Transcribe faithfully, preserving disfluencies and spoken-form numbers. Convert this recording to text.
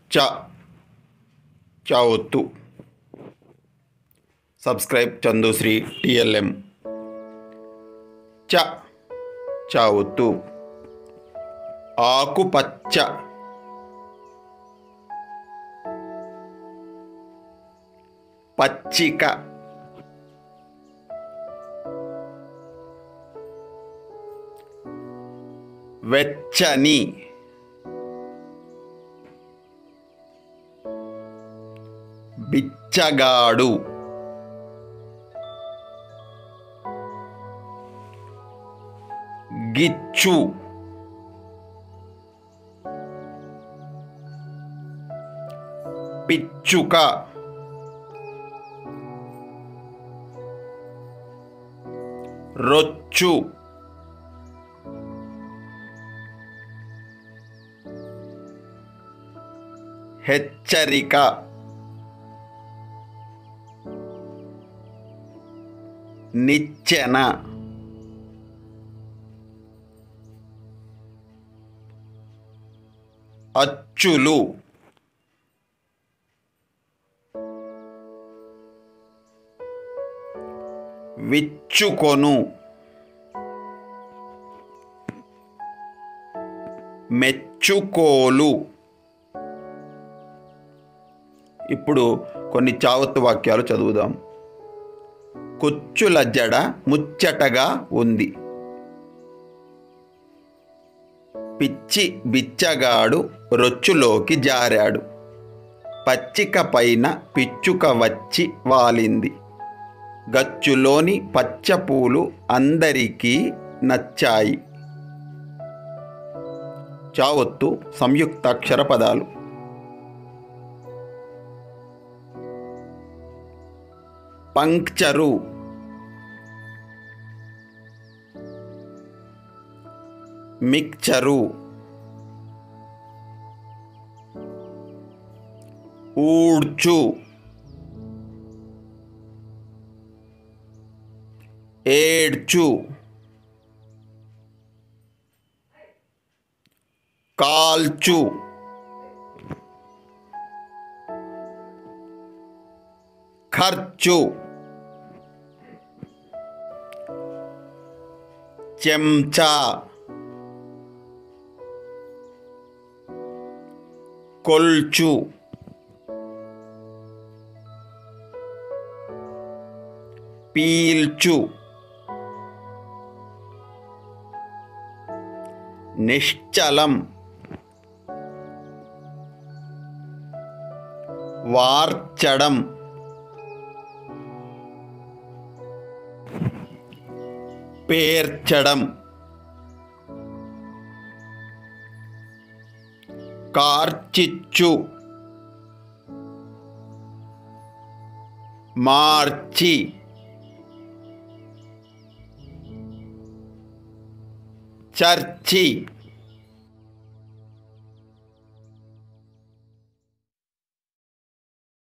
చ చావొత్తు. Subscribe Chandusri TLM. చ చావొత్తు. ఆకుపచ్చ. పచ్చిక. వెచ్చని. బిచ్చగాడు. గిచ్చు. పిచ్చుక. రొచ్చు. హెచ్చరిక. నిచ్చెన. అచ్చులు. విచ్చుకొను. మెచ్చుకోలు. ఇప్పుడు కొన్ని చావొత్తు వాక్యాలు చదువుదాం. కుచ్చుల జడ ముచ్చటగా ఉంది. పిచ్చి బిచ్చగాడు రొచ్చులోకి జారాడు. పచ్చిక పైన పిచ్చుక వచ్చి వాలింది. గచ్చులోని పచ్చపూలు అందరికీ నచ్చాయి. చావొత్తు సంయుక్తాక్షర పదాలు. పంక్చరు. మిక్చరు. ఊడ్చు. ఏడ్చు. కాల్చు. ఖర్చు. చెంచా. కొల్చు. పీల్చు. నిశ్చలం. వార్చడం. పేర్చడం. కార్చిచ్చు. మార్చి. చర్చి.